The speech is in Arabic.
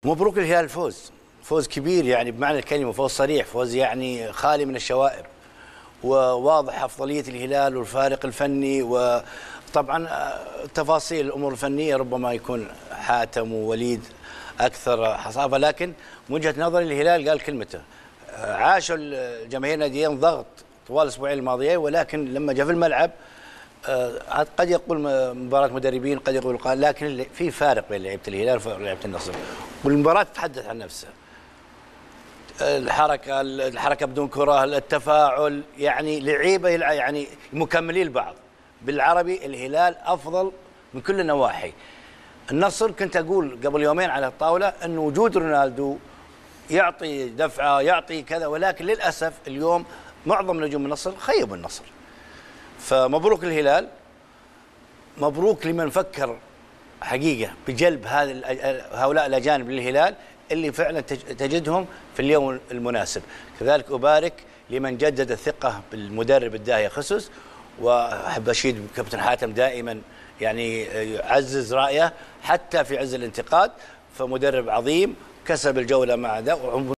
مبروك الهلال الفوز، فوز كبير يعني بمعنى الكلمة، فوز صريح، فوز يعني خالي من الشوائب، وواضح أفضلية الهلال والفارق الفني. وطبعا تفاصيل الأمور الفنية ربما يكون حاتم ووليد أكثر حصافة، لكن من وجهة نظري الهلال قال كلمته. عاشوا الجماهير ناديين ضغط طوال الأسبوعين الماضيين، ولكن لما جاء في الملعب قد يقول مباراة مدربين، قد يقول قال، لكن في فارق بين لعيبة الهلال ولعيبة النصر، والمباراة تتحدث عن نفسها. الحركة بدون كرة، التفاعل، يعني لعيبة يعني مكملين لبعض. بالعربي الهلال أفضل من كل النواحي. النصر كنت أقول قبل يومين على الطاولة أن وجود رونالدو يعطي دفعة، يعطي كذا، ولكن للأسف اليوم معظم نجوم النصر خيبوا النصر. فمبروك الهلال، مبروك لمن فكر حقيقة بجلب هؤلاء الأجانب للهلال اللي فعلا تجدهم في اليوم المناسب. كذلك أبارك لمن جدد الثقة بالمدرب الداهية خصوص، وأحب أشيد كابتن حاتم دائما يعني يعزز رأيه حتى في عز الانتقاد، فمدرب عظيم كسب الجولة مع ذا.